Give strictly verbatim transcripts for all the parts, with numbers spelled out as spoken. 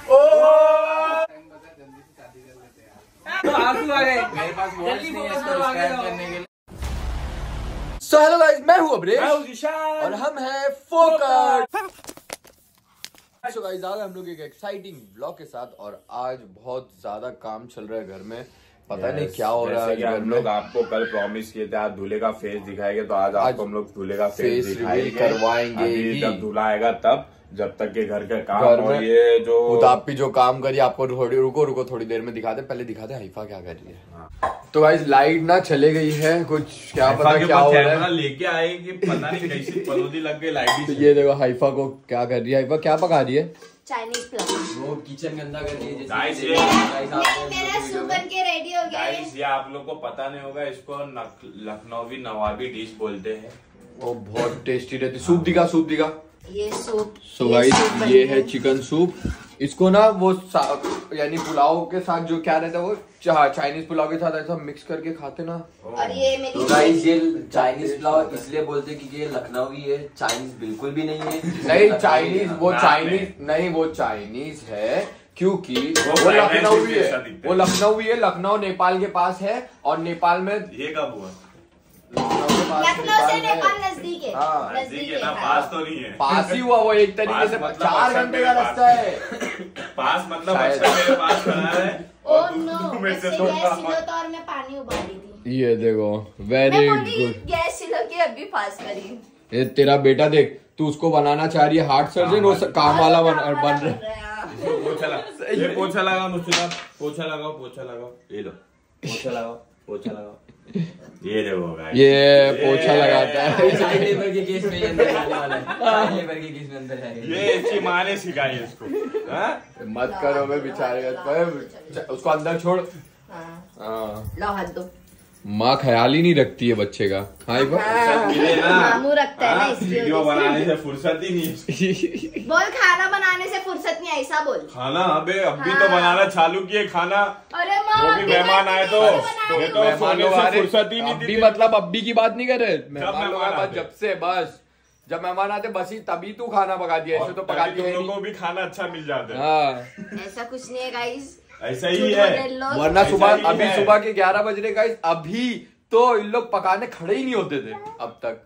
तो आंसू आ गए मेरे पास, जल्दी फोकस करो आगे करने के लिए। सो हेलो गाइस, मैं हूं अब्रेश मैं हूं जिशान और हम हैं फोकस। सो गाइस, आज हम लोग एक एक्साइटिंग व्लॉग के साथ, और आज बहुत ज्यादा काम चल रहा है घर में, पता yes, नहीं क्या हो रहा है। हम लोग आपको कल प्रॉमिस किए थे आज दूल्हे का फेस दिखाएंगे, तो आज, आज आपको हम लोग दूल्हे का फेस, फेस दिखाएंगे करवाएंगे। अभी जब दूल्हा आएगा तब, जब तक के घर के काम और ये जो उदापी जो काम करिए, आपको थोड़ी रुको रुको थोड़ी देर में दिखाते, पहले दिखाते हाइफा क्या कर रही है। तो गाइस लाइट ना चले गई है, कुछ क्या पता क्या हो रहा है, लेके आए कि पता नहीं कैसी पनौती लग गई लाइट। तो ये देखो हाइफा को क्या कर रही है। हाइफा क्या पका रही है? Chinese plum. वो किचन गंदा कर रही है। गाइस ये मेरा सूप बन के रेडी हो गया है। गाइस ये आप लोग को पता नहीं होगा, इसको लखनवी नवाबी डिश बोलते हैं। वो बहुत टेस्टी रहती। सूप दिखा, सूप दिखा। ये सूप। सो गाइस ये है चिकन सूप। इसको ना वो यानी पुलाव के साथ जो क्या रहता है वो चाइनीज पुलाव के साथ ऐसा मिक्स करके खाते ना। और ये मेरी तो गाइस ये चाइनीज पुलाव इसलिए बोलते हैं क्योंकि ये लखनवी है, चाइनीज बिल्कुल भी नहीं है। नहीं चाइनीज, वो चाइनीज नहीं, वो चाइनीज है क्योंकि वो लखनवी है। वो लखनवी है, लखनऊ नेपाल के पास है, और नेपाल में ये कब हुआ? लखनऊ से नेपाल नजदीक है। हाँ, नजदीक है ना, पास तो नहीं है। पास ही हुआ वो, एक तरीके से मतलब चार घंटे का रास्ता है। पास मतलब अच्छा मेरे पास खड़ा है। ओह नो, गैस सिलो तो और मैं पानी उबाल रही थी। ये देखो वेरी गुड। गैस सिलो की अभी पास करी। ये तेरा बेटा देख, तू उसको बनाना चाह रही है हार्ट सर्जन, वो काम वाला बन बन रहा है। पोछा लगा, ये पोछा लगा मुझसे, पोछा लगाओ, पोछा लगाओ, ये लो पोछा लगाओ, पोछा लगाओ। ये देखो ये पोछा लगाता है। चाइल्ड लेबर के केस में अंदर जाने वाला है। चाइल्ड लेबर के केस में अंदर जाएगा। ये इसकी माँ ने सिखाई इसको। मत करो मैं बेचारे, उसको अंदर छोड़। लो हाथ दो। माँ ख्याल ही नहीं रखती है बच्चे का। हाँ मामू रखता है ना, इसलिए वीडियो बनाने से फुर्सत ही नहीं। बोल खाना बनाने से फुर्सत नहीं, ऐसा बोल। खाना अबे अभी तो बनाना चालू किए खाना। अरे वो भी मेहमान आए तो ये तो सोने से फुर्सत ही नहीं थी। मतलब अब्बी की बात नहीं कर रहे, मेहमान जब से बस जब मेहमान आते बस ही तभी तू खाना पका दिया, ऐसे तो पकाती है लोगों को भी खाना अच्छा मिल जाता है। ऐसा कुछ नहीं है गाइस, ऐसा ही है। वरना सुबह अभी सुबह के ग्यारह बज रहे गाइस, अभी तो इन लोग पकाने खड़े ही नहीं होते थे अब तक।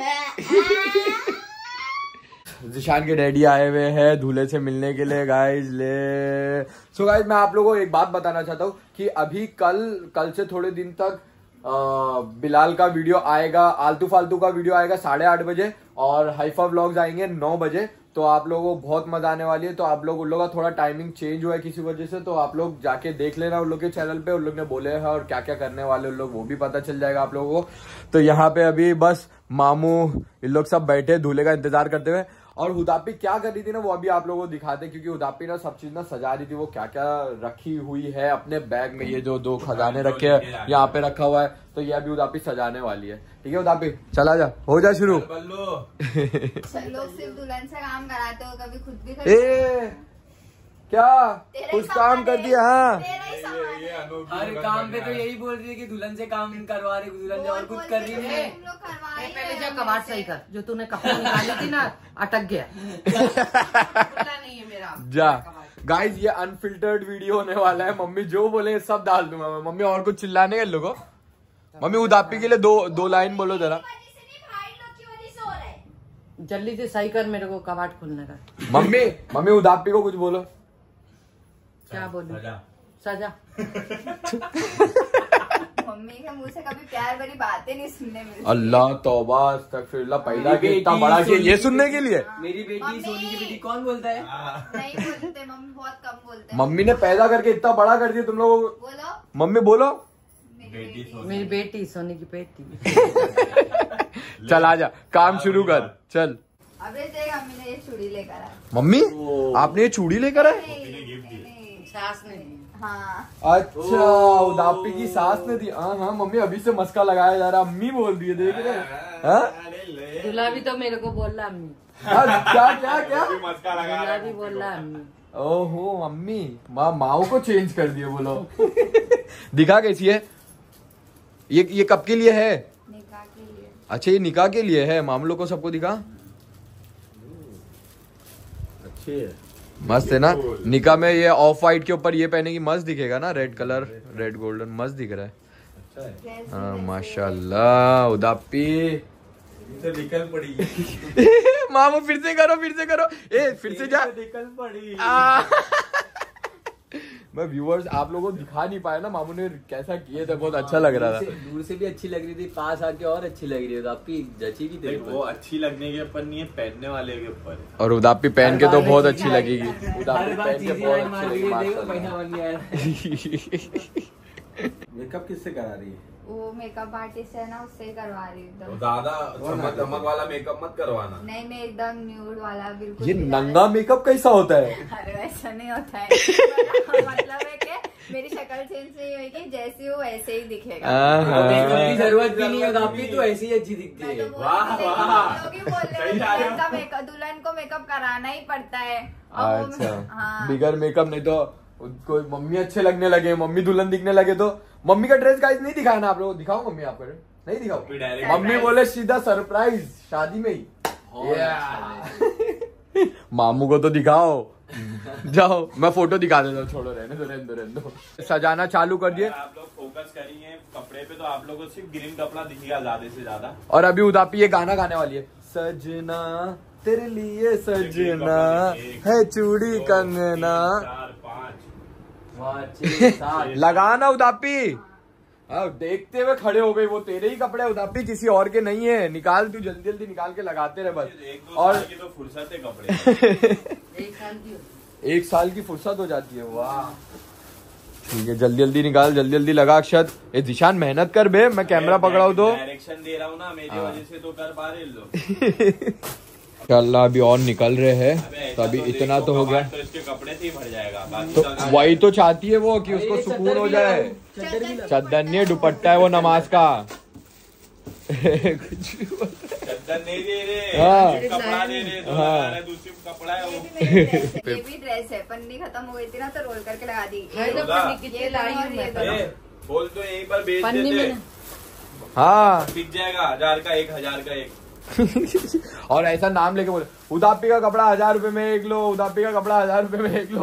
जिशान के डैडी आए हुए हैं दूल्हे से मिलने के लिए गाइस। ले सो गाइस मैं आप लोगों को एक बात बताना चाहता हूँ कि अभी कल कल से थोड़े दिन तक आ, बिलाल का वीडियो आएगा, आलतू फालतू का वीडियो आएगा साढ़े आठ बजे, और हाइफा व्लॉग्स आएंगे नौ बजे। तो आप लोगों को बहुत मजा आने वाली है। तो आप लोग उन लोगों का थोड़ा टाइमिंग चेंज हुआ है किसी वजह से, तो आप लोग जाके देख लेना उन लोग के चैनल पे, उन लोग ने बोले हैं और क्या क्या करने वाले उन लोग वो भी पता चल जाएगा आप लोगों को। तो यहाँ पे अभी बस मामू इन लोग सब बैठे दूल्हे का इंतजार करते हुए, और हुदापी क्या कर रही थी ना वो अभी आप लोगों को दिखाते, क्योंकि हुदापी ना सब चीज ना सजा रही थी। वो क्या क्या रखी हुई है अपने बैग में, ये जो दो खजाने रखे हैं यहाँ पे रखा हुआ है, तो ये अभी हुदापी सजाने वाली है। ठीक है हुदापी चला जा, हो जा शुरू। लोग सिर्फ दुल्हन से काम कराते हो, कभी खुद भी ए क्या कुछ काम कर दिया? हाँ हर काम पे तो यही बोल रही है कि दुल्हन से काम करवा रही, दुल्हन से और कुछ कर रही है। पहले जो कबाड़ सही कर, जो तूने कपड़ा निकाली थी ना अटक गया। नहीं है मेरा जा गाइस, ये अनफिल्टर्ड वीडियो होने वाला है। मम्मी जो बोले सब डाल दूंगा मैं। मम्मी और कुछ चिल्लाने के लोगों, मम्मी उदापी के लिए दो दो लाइन बोलो जरा। जल्दी से सही कर, मेरे को कबाड़ खोलने का। मम्मी मम्मी उदापी को कुछ बोलो। क्या बोलूं? सजा। मम्मी के मुंह से कभी प्यार भरी बातें नहीं सुनने मिलती। अल्लाह तौबा अस्तगफिरुल्लाह, पैदा के इतना बड़ा किया ये सुनने के लिए। मेरी बेटी सोनी की बेटी कौन बोलता है? नहीं बोलते, मम्मी बहुत कम बोलते हैं। मम्मी ने पैदा करके इतना बड़ा कर दिया तुम लोग। बोलो मम्मी बोलो। मेरी बेटी सोनी की बेटी। चल आजा, काम शुरू कर चल। अबे देख मम्मी ने ये चूड़ी लेकर आया। मम्मी आपने ये चूड़ी लेकर आए? सास ने दी। हाँ अच्छा उदापी की सास ने दी। हाँ हाँ मम्मी अभी से मस्का लगाया जा रहा, अम्मी बोल रही है देख रहे। दूल्हा भी तो मेरे को बोल रहा अम्मी। क्या क्या क्या दूल्हा भी बोल रहा अम्मी। ओहो अम्मी, माँ माओ को चेंज कर दिए बोलो। दिखा कैसी है ये? ये कब के लिए है? निकाह के लिए। अच्छा ये निकाह के लिए है। मामलों को सबको दिखा। अच्छी है। मस्त है ना। निका में ये ऑफ वाइट के ऊपर ये पहनेगी, मस्त दिखेगा ना, रेड कलर, रेड गोल्डन मस्त दिख रहा है। हाँ माशाल्लाह। उदापी तो निकल पड़ी। मामू फिर से करो, फिर से करो, ए फिर से जा। निकल पड़ी। मैं व्यूअर्स आप लोगों को दिखा नहीं पाया ना, मामू ने कैसा किए थे, बहुत अच्छा लग रहा था। दूर से भी अच्छी लग रही थी, पास आके और अच्छी लग रही है। उदापी जची भी तेरे वो अच्छी लगने के ऊपर नहीं है, पहनने वाले के ऊपर। और उदापी पहन के तो बहुत अच्छी लगेगी। उदापी हर बार पहन के चीजें बहुत मार अच्छी रही है, लगेगी देखो महीना बन गया है। मेकअप किससे करा रही है? वो मेकअप आर्टिस्ट है ना, उससे ही करवा रही हूँ एकदम। ज्यादा चमक चमक वाला मेकअप मत करवाना। नहीं नहीं, एकदम न्यूड वाला बिल्कुल। ये नंगा मेकअप कैसा होता है? अरे वैसा नहीं होता है। मतलब है कि मेरी शक्ल चेंज नहीं होगी, जैसी हो वैसे ही दिखेगा। मेकअप की जरूरत भी नहीं है उदापी, तो ऐसी ही अच्छी दिखती मैं तो है। बोल वाह, रही हूँ, वाह। लोग ही बोल रहे हैं, सही जा रहे हो। दुल्हन का मेकअप, दुल्हन को मेकअप कराना ही पड़ता है। और वो- अच्छा, हाँ। बिगर मेकअप नहीं तो कोई मम्मी अच्छे लगने लगे, मम्मी दुल्हन दिखने लगे तो। मम्मी का ड्रेस गाइस नहीं दिखाया ना आप लोगों को, दिखाओ मम्मी आपका ड्रेस, नहीं दिखाओ। डायरेक्ट मम्मी बोले सीधा सरप्राइज शादी में ही। मामू को तो दिखाओ। जाओ मैं फोटो दिखा देता हूँ, छोड़ो, रहने दो रहने दो रहने दो। सजाना चालू कर दिए। आप लोग फोकस करिए कपड़े पे तो आप लोगों को सिर्फ ग्रीन कपड़ा दिखेगा ज्यादा से ज्यादा। और अभी उदापी ये गाना गाने वाली है, सजना तेरे लिए सजना है चूड़ी कंगना। चार पाँच लगाना उदापी। अब देखते हुए खड़े हो गई, वो तेरे ही कपड़े उदापी, किसी और के नहीं है। निकाल, तू जल्दी जल्दी निकाल के लगाते रहे बस। एक दो और साल की तो फुर्सत है कपड़े। एक साल की हो। एक साल की फुर्सत हो जाती है। वाह ठीक है, जल्दी जल्दी निकाल, जल्दी जल्दी लगा। अक्षत ए दिशान मेहनत कर बे, मैं कैमरा पकड़ाऊ तो। डायरेक्शन दे रहा हूँ ना, मेरी वजह से तो कर पा रहे लोग। इंशाल्लाह अभी और निकल रहे हैं, तो अभी इतना तो हो गया। तो इसके कपड़े से ही भर जाएगा। बाकी तो तो वही तो चाहती है वो कि उसको सुकून हो जाए। चद्दर नहीं, दुपट्टा है वो नमाज का। चद्दर नहीं दे रहे, हाँ। कपड़ा दे रहे, दो हाँ। हजार है, दूसरी कपड़ा है ये वो। भी मेरी ड्रेस है, ये भी ड्रेस है। पन्नी खत्म हो गई थी ना, तो रोल करके लगा दी। मैं तो होगा। पन्नी कितनी लाई हूँ मैं तो। ए, बोल तो यहीं पर बेच पन्नी देते, में हाँ बिक जाएगा। हजार का एक, हजार का एक। और ऐसा नाम लेके बोले उदापी का कपड़ा हजार रुपए में एक लो, उदापी का कपड़ा हजार रुपए में एक लो।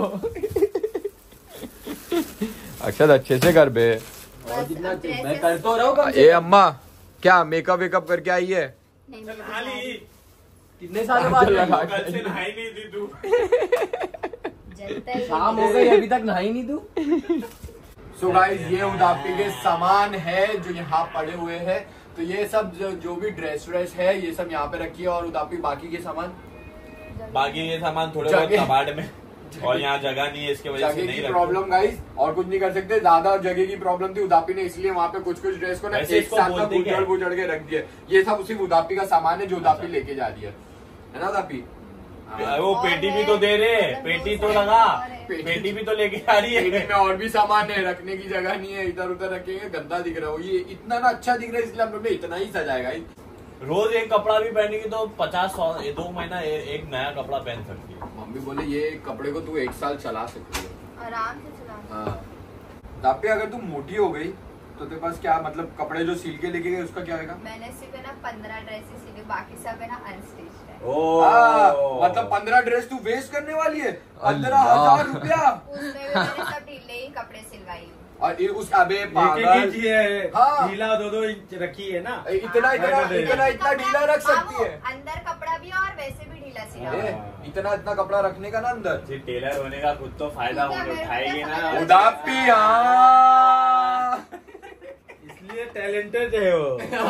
अक्षत अच्छे से कर बे। और जितना मैं कर तो रहा हूँ कम ए से कम। अम्मा क्या मेकअप वेकअप करके आई है? नहीं मेरे को खाली कितने सालों बाद लगा आई? कल से नहाई नहीं थी तू। जलता ही शाम हो गई, अभी तक नहाई नहीं तू। सो गाइस ये उदापी के सामान है जो यहाँ पड़े हुए हैं। तो ये सब जो, जो भी ड्रेस व्रेस है ये सब यहाँ पे रखी है। और उदापी बाकी के सामान, बाकी ये सामान थोड़े बहुत जगह- कबाड़ में, और यहाँ जगह नहीं है, इसके वजह से जगह नहीं की रखते। प्रॉब्लम गाइस, और कुछ नहीं कर सकते। ज्यादा जगह की प्रॉब्लम थी उदापी ने, इसलिए वहाँ पे कुछ कुछ ड्रेस को ना वैसे एक इसको साथ में बोलते क्या बुचड़ है? बुचड़ के रख दिया। ये सब उसी उदापी का सामान है जो उदापी लेके जा रही है, है ना उदापी? अरे वो पेटी भी तो दे रहे, पेटी तो लगा, पेटी भी तो लेके आ रही पेटी है। में और भी सामान है, रखने की जगह नहीं है, इधर उधर रखेंगे गंदा दिख रहा है। ये इतना ना अच्छा दिख रहा है, इसलिए हम लोग ने इतना ही सजाएगा। रोज एक कपड़ा भी पहनेगी तो पचास सौ दो महीना ए, एक नया कपड़ा पहन सकती है। मम्मी बोले ये कपड़े को तू एक साल चला सकती है। आराम से चला। हाँ दापी, अगर तू मोटी हो गई तो तेरे पास क्या मतलब कपड़े जो सिल के लेके गए उसका क्या होगा? मैंने सिर्फ है ना पंद्रह ड्रेसेस सिली, बाकी सब है ना अनस्टिच्ड है। ओ मतलब पंद्रह ड्रेस तू वेस्ट करने वाली है? पंद्रह अल्लाह। हजार रुपया। उसमें भी मैंने सब ढीले ही कपड़े सिलवाई हूँ। और ये उस अबे पागल, हाँ। ढीला दो दो इंच रखी है ना। इतना इतना इतना इतना ढीला रख सकती है। अंदर कपड़ा भी और वैसे भी ढीला सिला अरे, हुआ। इतना इतना कपड़ा रखने का ना अंदर। जी टेलर होने का खुद तो फायदा होगा, उठाएगी ना। उदापी हाँ। इसलिए टैलेंटेड है वो।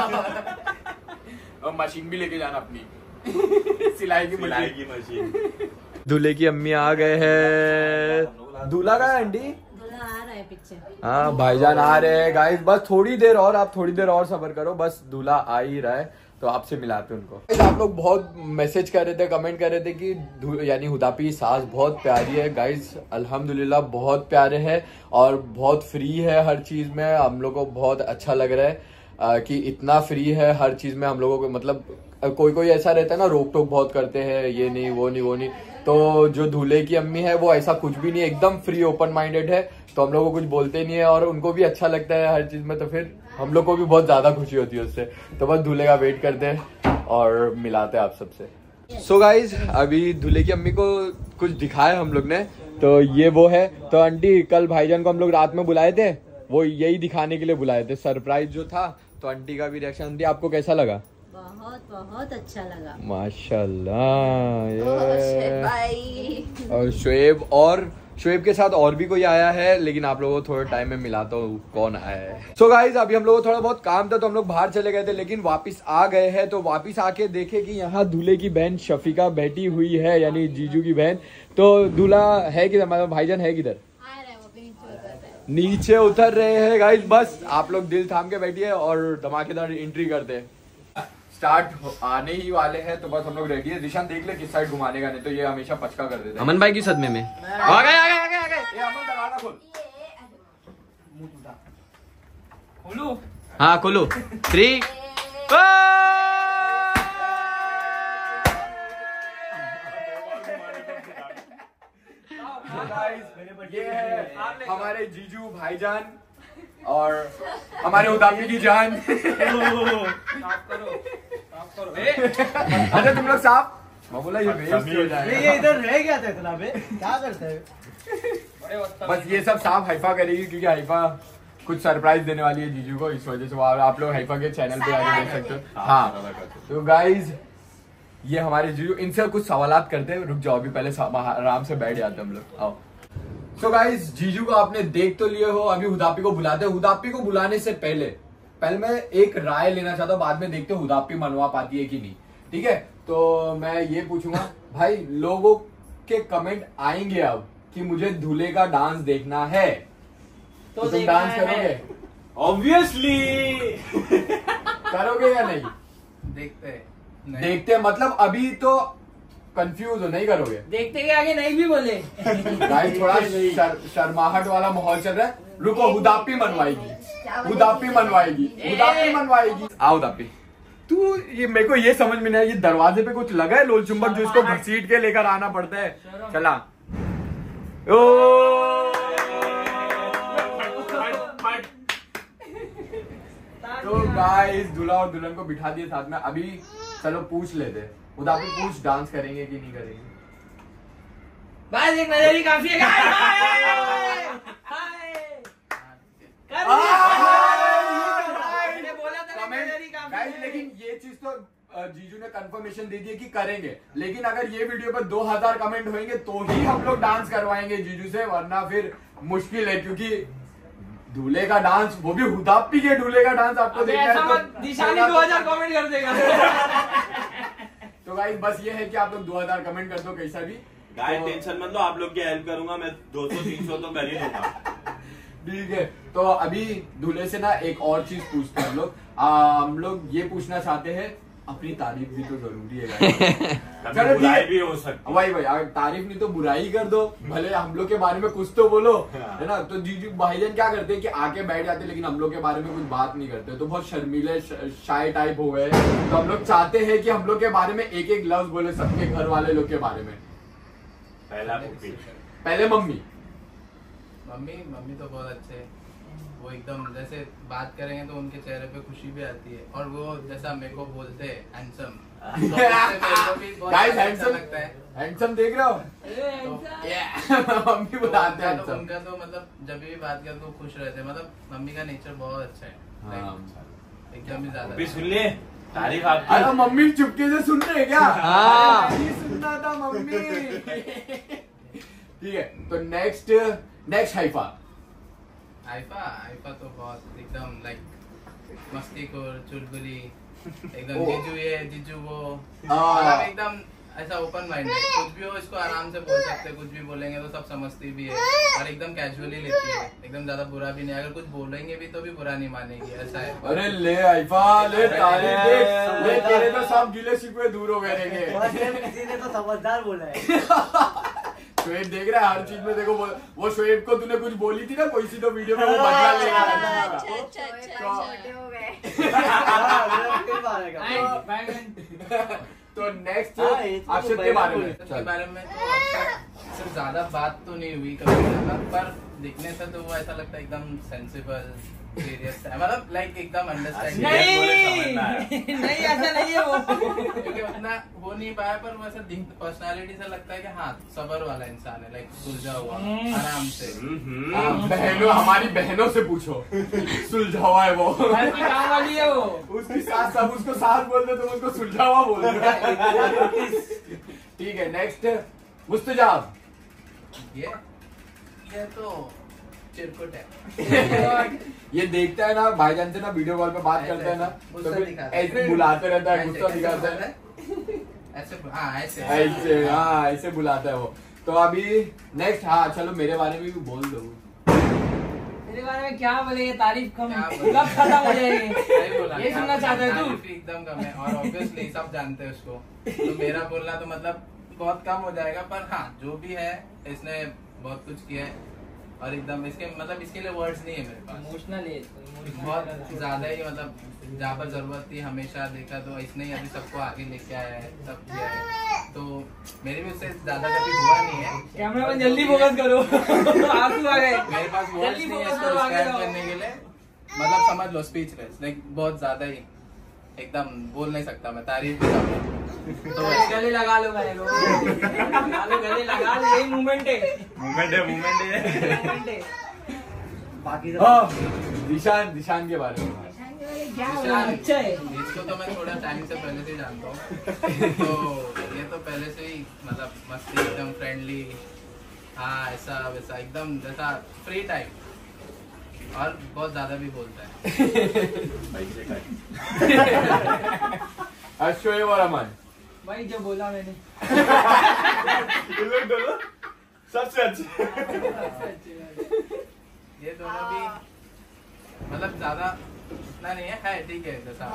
और मशीन भी लेके जाना अपनी सिलाई की सिलाई मशीन। की मशीन। दूल्हे की अम्मी आ गए हैं। दूल्हा का है आंटी? दूल्हा आ रहा है पीछे। हाँ भाईजान आ रहे हैं गाइस, बस थोड़ी देर और, आप थोड़ी देर और सब्र करो, बस दूल्हा आ ही रहा है तो आपसे मिलाते हैं उनको। आप लोग बहुत मैसेज कर रहे थे, कमेंट कर रहे थे कि धू- यानी उदापी की सास बहुत प्यारी है। गाइस अल्हम्दुलिल्लाह बहुत प्यारे है और बहुत फ्री है हर चीज में। हम लोग को बहुत अच्छा लग रहा है आ, कि इतना फ्री है हर चीज में। हम लोगों को मतलब कोई कोई ऐसा रहता है ना, रोक टोक बहुत करते हैं, ये नहीं वो नहीं वो नहीं। तो जो दूल्हे की अम्मी है वो ऐसा कुछ भी नहीं, एकदम फ्री ओपन माइंडेड है। तो हम लोग को कुछ बोलते नहीं है और उनको भी अच्छा लगता है हर चीज में। तो फिर हम लोग को भी बहुत ज्यादा खुशी होती है उससे। तो बस दूल्हे का वेट करते हैं और मिलाते हैं आप सबसे। सो गाइज अभी दूल्हे की अम्मी को कुछ दिखाया हम लोग ने, तो ये वो है। तो आंटी कल भाईजान को हम लोग रात में बुलाए थे, वो यही दिखाने के लिए बुलाए थे, सरप्राइज जो था। तो आंटी का भी रिएक्शन। आंटी आपको कैसा लगा? बहुत बहुत अच्छा लगा माशाल्लाह। भाई। और शुएब और शुएब के साथ और भी कोई आया है, लेकिन आप लोगों को थोड़े टाइम में मिलाता हूँ कौन आया है। सो so गाइज अभी हम लोगों को थोड़ा बहुत काम था तो हम लोग बाहर चले गए थे, लेकिन वापस आ गए हैं। तो वापस आके देखे कि यहाँ दूल्हे की बहन शफीका बैठी हुई है, यानी जीजू की बहन। तो दूल्हा है किधर, मतलब भाईजान है किधर? नीचे उतर रहे हैं गाइज। बस आप लोग दिल थाम के बैठिए और धमाकेदार एंट्री करते हैं। स्टार्ट आने ही वाले हैं, तो बस हम लोग रेडी है। दिशान देख ले किस साइड घुमाने का, नहीं तो ये हमेशा पचका कर देते हैं। अमन भाई की सदमे में आ गए आ गए आ गए आ गए। ये अमन दरवाजा खोल। खोलो। हाँ खोलो। थ्री ये है हमारे जीजू भाईजान और हमारे उदामी की जान। अच्छा तुम लोग साफ। मैं बोला ये वेस्ट हो जाएगा। ये इधर रह गया था इतना बे, क्या करते हैं? बस ये सब साफ हाइफा करेगी, क्योंकि हाइफा कुछ सरप्राइज देने वाली है जीजू को, इस वजह से वो आप लोग हाइफा के चैनल पे आके देख सकते हो। हाँ तो गाइज ये हमारे जीजू, इनसे कुछ सवालात करते हैं। रुक जाओ अभी, पहले आराम से बैठ जाते हम लोग। आओ। सो गाइज जीजू को आपने देख तो लिए हो, अभी हुदापी को बुलाते हैं। हुदापी को बुलाने से पहले पहले मैं एक राय लेना चाहता हूँ, बाद में देखते हो हुदापी मनवा पाती है कि नहीं, ठीक है? तो मैं ये पूछूंगा भाई, लोगों के कमेंट आएंगे अब कि मुझे दूल्हे का डांस देखना है, तो, तो तुम डांस करोगे? ऑब्वियसली करोगे या नहीं? देखते हैं। देखते हैं मतलब अभी तो कंफ्यूज हो, नहीं करोगे? देखते के आगे नहीं भी बोले। गाइस थोड़ा शर, शर्माहट वाला माहौल चल रहा है। रुको, हुदापी मनवाएगी, हुदापी मनवाएगी, हुदापी मनवाएगी। आओ हुदापी। तू ये मेरे को ये समझ में नहीं है, ये दरवाजे पे कुछ लगा है लोल चुंबक जो इसको घसीट के लेकर आना पड़ता है। चला ओ तो गाइस दूल्हा और दुल्हन को बिठा दिए साथ में। अभी चलो पूछ लेते हैं, हुदापी पूछ डांस करेंगे कि नहीं करेंगे? बस एक नजर ही काफी है। लेकिन ये चीज तो जीजू ने कंफर्मेशन दे दी है कि करेंगे, लेकिन अगर ये वीडियो पर दो हजार कमेंट होंगे तो ही हम लोग डांस करवाएंगे जीजू से, वरना फिर मुश्किल है। क्योंकि दूल्हे का डांस, वो भी हुदापी के दूल्हे का डांस आपको देखना है तो दिशानी दो हजार कमेंट कर देगा। तो गाइस बस ये है कि आप लोग दो हजार कमेंट कर दो कैसा भी। गाइस टेंशन मत लो, आप लोग की हेल्प करूंगा मैं, दो सौ तीन सौ तो कर ही दूंगा। ठीक है, तो अभी दूल्हे से ना एक और चीज पूछते हैं हम लोग। हम लोग ये पूछना चाहते हैं, अपनी तारीफ भी तो जरूरी है। चलो बुराई भी हो सकती है। वही वही, अगर तारीफ नहीं तो बुराई कर दो, भले हम लोग के बारे में कुछ तो बोलो, है ना? तो जीजू भाईजान क्या करते हैं कि आके बैठ जाते हैं, लेकिन हम लोग के बारे में कुछ बात नहीं करते, तो बहुत शर्मीले शाय टाइप हो गए। तो हम लोग चाहते हैं कि हम लोग के बारे में एक एक लफ्ज बोले सबके घर वाले लोग के बारे में। पहला पहले मम्मी मम्मी मम्मी तो बहुत अच्छे हैं, वो एकदम जैसे बात करेंगे तो उनके चेहरे पे खुशी भी आती है, और वो जैसा मेरे को बोलते हैं हैंडसम, गाइस हैंडसम लगता है। हैंडसम देख रहे हो? मम्मी बताते हैं तो उनका तो मतलब जब भी बात करते तो खुश रहते हैं, मतलब मम्मी का नेचर बहुत अच्छा है, एकदम ही ज्यादा। सुन ले तारीफ आपकी। अरे मम्मी चुपके से सुन रहे क्या? हाँ सुनना था मम्मी। ठीक है, तो next next Haifa Haifa Haifa तो बहुत एकदम लाइक मस्ती को चुलबुली एकदम। जीजू ये जीजू वो, मतलब एकदम ऐसा ओपन माइंड है, कुछ भी हो इसको आराम से बोल सकते हैं, कुछ भी बोलेंगे तो सब समझती भी है, और एकदम कैजुअली लेती है, एकदम ज्यादा बुरा भी नहीं, अगर कुछ बोलेंगे भी तो भी बुरा नहीं मानेगी, ऐसा है। अरे ले हाइफा ले, तारीफ देख ले, तेरे तो सब गिले शिकवे दूर हो गए रहेंगे। किसी ने तो समझदार बोला है। शोएब देख रहा है हर चीज में, देखो वो, वो शोएब को तूने कुछ बोली थी ना कोई सी तो वीडियो में, वो बदला लेगा। तो नेक्स्ट अक्षत के बारे में के बारे में तो सिर्फ ज्यादा बात तो नहीं हुई कभी ज्यादा, पर दिखने से तो वो ऐसा लगता है एकदम सेंसिबल सीरियस है, मतलब लाइक एकदम अंडरस्टैंडिंग। नहीं नहीं ऐसा नहीं है वो, क्योंकि उतना हो नहीं पाया, पर वो ऐसा पर्सनालिटी से लगता है कि हाँ सबर वाला इंसान है, लाइक सुलझा हुआ आराम से। हाँ, बहनों हमारी बहनों से पूछो सुलझा हुआ है वो, घर की काम वाली है वो। उसकी सास सब उसको सास बोल दो, तुम उसको सुलझा हुआ बोल दो। ठीक है, नेक्स्ट मुस्तजाब। ये ये तो चिरकुट है। ये देखता है ना भाईजान से ना, वीडियो कॉल पे बात करता है ना, तो गुस्सा फिर दिखाता है। ऐसे बुलाते रहता है, ऐसे गुस्सा कैसे दिखाता बोलता है, ऐसे हाँ ऐसे ऐसे हाँ ऐसे बुलाता है वो। तो अभी नेक्स्ट, हाँ चलो मेरे बारे में भी बोल दो। मेरे बारे में क्या बोले, तारीफ कम क्या बोले? कब खत्म हो जाएगी। सही बोला। ये सुनना चाहते है तू? तारीफ एकदम कम है, और ऑब्वियसली सब जानते हैं उसको, तो मेरा बोलना तो मतलब बहुत कम हो जाएगा, पर हाँ जो भी है इसने बहुत कुछ किया है, और एकदम इसके मतलब इसके लिए वर्ड्स नहीं है मेरे पास। इमोशनल है, बहुत ज्यादा ही मतलब जहाँ पर जरूरत थी हमेशा देखा, तो इसने ही अभी सबको आगे लेके आया है, सब किया है, तो मेरे भी उससे ज्यादा कभी हुआ नहीं है। कैमरा मैन जल्दी फोकस करो, आंसू आ गए। मेरे पास वर्ड्स जल्दी नहीं है focus इसको करो, आगे डिस्क्राइब जाओ। करने के लिए, मतलब समझ लो स्पीचलेस, लाइक बहुत ज्यादा ही एकदम बोल नहीं सकता मैं, तारीफ भी कर तो गले लगा लो भाई, लगा लो गले लगा लो, यही मूवमेंट है, मूवमेंट है मूवमेंट है मूवमेंट है। बाकी दिशान दिशान के बारे में क्या बोला, अच्छा है। इसको तो मैं थोड़ा टाइम से पहले से ही जानता हूँ, तो ये तो पहले से ही मतलब मस्ती एकदम फ्रेंडली, हाँ ऐसा वैसा एकदम जैसा फ्री टाइप, और बहुत ज्यादा भी बोलता है। अश्वय और अमन, भाई जो बोला मैंने, ये लोग दोनों सबसे अच्छे। ये दोनों भी मतलब ज्यादा इतना नहीं है, है ठीक है जैसा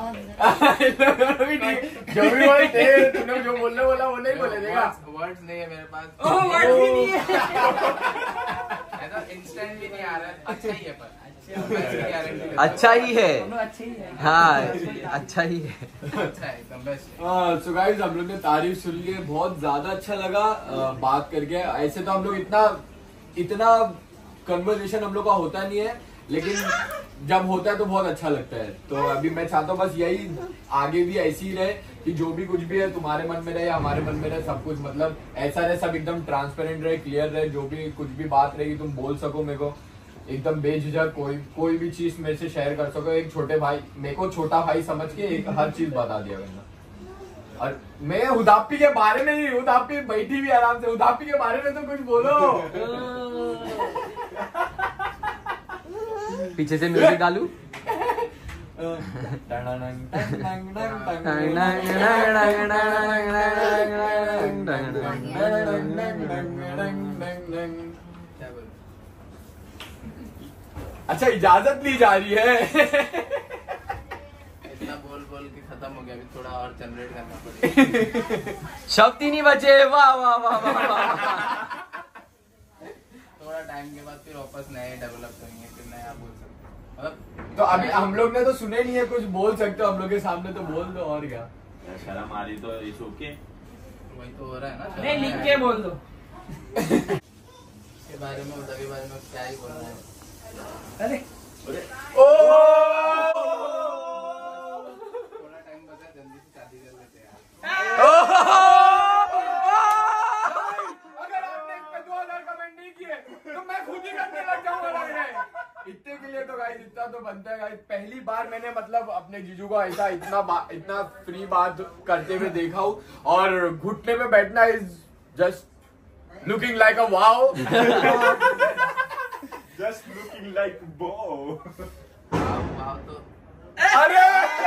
जो भी बोले थे, तूने जो बोलने बोला वो नहीं बोले देगा। वर्ड्स नहीं है मेरे पास, ओह वर्ड भी नहीं है। ऐसा इंस्टेंट भी नहीं आ रहा है, अच्छा ही है पर गारंटी अच्छा ही है, दोनों अच्छे ही है। हाँ अच्छा ही है। अच्छा है एकदम बेस्ट। सो गाइस हम लोग ने तारीफ सुन ली है, बहुत ज्यादा अच्छा लगा आ, बात करके। ऐसे तो हम लोग इतना इतना कन्वर्सेशन हम लोग का होता नहीं है, लेकिन जब होता है तो बहुत अच्छा लगता है। तो अभी मैं चाहता हूँ बस यही आगे भी ऐसी ही रहे, कि जो भी कुछ भी है तुम्हारे मन में रहे या हमारे मन में रहे, सब कुछ मतलब ऐसा रहे, सब एकदम ट्रांसपेरेंट रहे, क्लियर रहे, जो भी कुछ भी बात रहेगी तुम बोल सको मेरे को एकदम बेझिझक, कोई कोई भी चीज मेरे से शेयर कर सको। एक छोटे भाई, मेरे को छोटा भाई समझ के एक हर चीज बता दिया करना। और मैं हुदापी के बारे में ही, हुदापी बैठी भी आराम से, हुदापी के बारे में तो कुछ बोलो। पीछे से म्यूजिक डालू। क्या बोलूं? अच्छा इजाजत ली जा रही है। इतना बोल बोल के खत्म हो गया, अभी थोड़ा और जनरेट करना पड़ेगा। शब्द ही नहीं बचे, वाह वाह वाह वाह वाह। थोड़ा टाइम के बाद फिर वापस नए डेवलप करेंगे, फिर नया बोल सकते हैं। मतलब तो अभी हम लोग ने तो सुने नहीं है, कुछ बोल सकते हो हम लोग के सामने तो बोल दो, और क्या। शर्म आ रही तो इस ओके। वही तो हो रहा है ना। नहीं लिख के बोल दो। इसके बारे में, उधर के बारे में क्या ही बोलना है। अरे ओ थोड़ा टाइम बचा, जल्दी से शादी कर लेते हैं यार। अगर आपने इस पे दो हजार कमेंट नहीं किए तो मैं खुद ही करने लग जाऊंगा लग रहा है। इतने के लिए तो गाइस इतना तो बनता है गाइस। पहली बार मैंने मतलब अपने जीजू को ऐसा इतना बा, इतना फ्री बात करते हुए देखा हूँ, और घुटने में बैठना is just looking like a wow. Just looking like बो। वाव, वाव तो अरे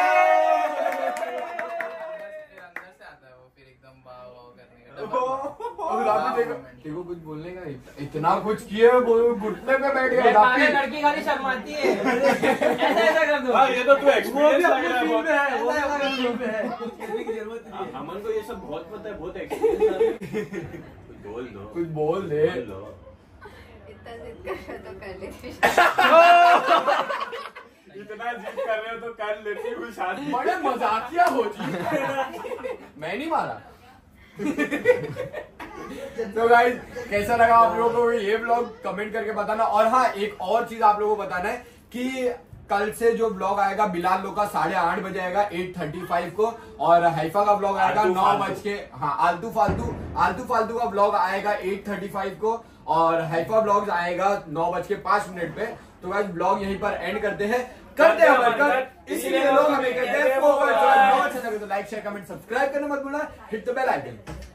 फिर अंदर से आता है वो, फिर एकदम वाव वाव करने का। और आप देखो देखो कुछ बोलने का इत- इतना कुछ किए वो घुटने पे बैठ गए। पागल लड़की खाली शर्माती है। ऐसा ऐसा कर दो। हाँ, ये तो तू एक्सपीरियंस लग रहा है बहुत। है, वो ऐसा कर दो। हाँ, अमन को ये सब बहुत पता है, बहुत एक्सपीरियंस है। कुछ बोल दो, कुछ बोल दे। बोल दो। इतना जिद कर रहा तो कर लेते। इतना जिद कर रहे हो तो कर लेती हूँ शादी। बड़े मजाकिया हो जी। मैं नहीं मारा। तो गाइस कैसा लगा आप लोगों को ये ब्लॉग कमेंट करके बताना। और हाँ, एक और चीज आप लोगों को बताना है कि कल से जो ब्लॉग आएगा बिलाल लोग का साढ़े आठ बजे आएगा एट थर्टी फाइव को, और हैफा का ब्लॉग आएगा नौ बज के हाँ आलतू फालतू आलतू फालतू का ब्लॉग आएगा एट थर्टी फाइव को, और हैफा ब्लॉग आएगा नौ बज के पांच मिनट पे। तो गाइस ब्लॉग यहीं पर एंड करते हैं करते हैं बरकत, इसीलिए लोग हमें कहते हैं फोकस। अच्छा लगे तो लाइक शेयर कमेंट सब्सक्राइब करना मत भूलना, हिट द बेल आइकन।